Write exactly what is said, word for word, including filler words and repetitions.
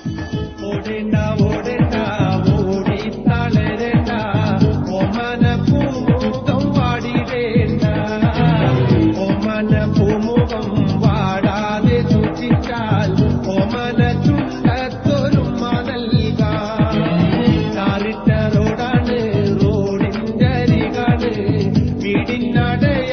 ഓടേണ്ട ഓടേണ്ട ഓടി തളരേണ്ട ഓമന പൂമുഖം വാടിടേണ്ട ഓമന പൂമുഖം വാടാതെ സൂക്ഷിച്ചാൽ ഓമന ചുണ്ടത്തൊരുമ നൽകാം ടാറിട്ട റോഡാണ് റോഡിന്റെ അരികാണ് വീടിനട